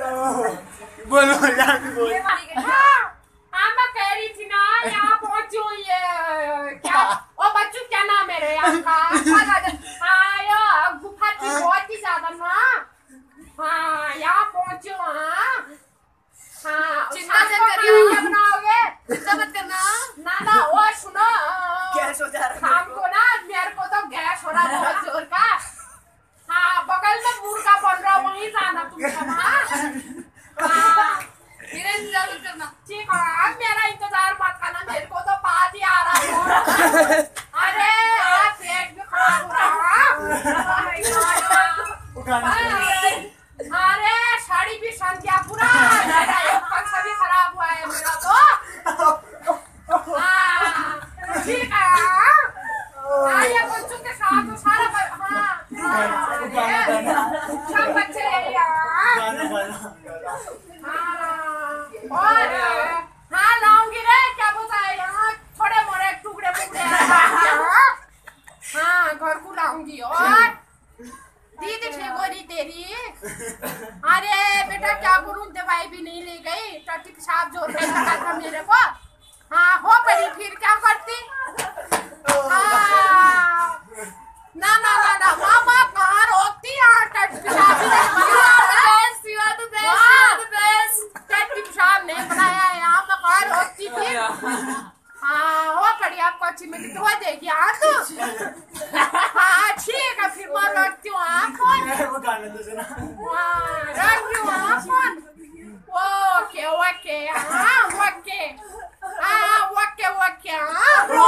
बोलो यार बोल। हाँ मैं कह रही थी ना यहाँ पहुँची हुई है क्या ओ बच्चों क्या नाम है रे आपका हाँ यो गुफा थी बहुत ही ज्यादा ना हाँ यहाँ पहुँची हूँ हाँ चिंता मत करिए क्या बनाओगे चिंता मत करना ना ना वो सुनो गैस हो जा रहा है शाम को ना मेरे को तो गैस हो रहा है बहुत जोर का हाँ बगल में मुर्गा बन रहा वहीं जाना तुम सब हाँ मेरा इंतजार मत करना ठीक है मेरा इंतजार मत करना मेरे को तो बात ही आ रहा है अरे पेट भी खराब हो रहा है अरे साड़ी भी सन गया पूरा मेरा एक पक्ष भी खराब हुआ है मेरा तो हाँ ठीक है हाँ ये बच्चों के साथ तो सारा सब बच्चे और हाँ लाऊंगी रे क्या बताए यहाँ थोड़े मोड़े टुकड़े टुकड़े हाँ घर को लाऊंगी और दीदी ठेकोरी तेरी अरे बेटा क्या करूँ दवाई भी नहीं ले गई टट्टी पेशाब जोर में लगा था मेरे को हाँ हो पड़ी फिर क्या करती ना ना ना ना मामा कहाँ रोकती यार टट्टी पेशाब नहीं बनाया यहाँ पे कहाँ रोकती थी हाँ हो पड़ी आपको अच्छी मिट्टी धो देगी हाँ तो हाँ ठीक है फिर मैं रखती हूँ फोन रखती हूँ फोन ओके ओके हाँ ओके हाँ ओके ओके हाँ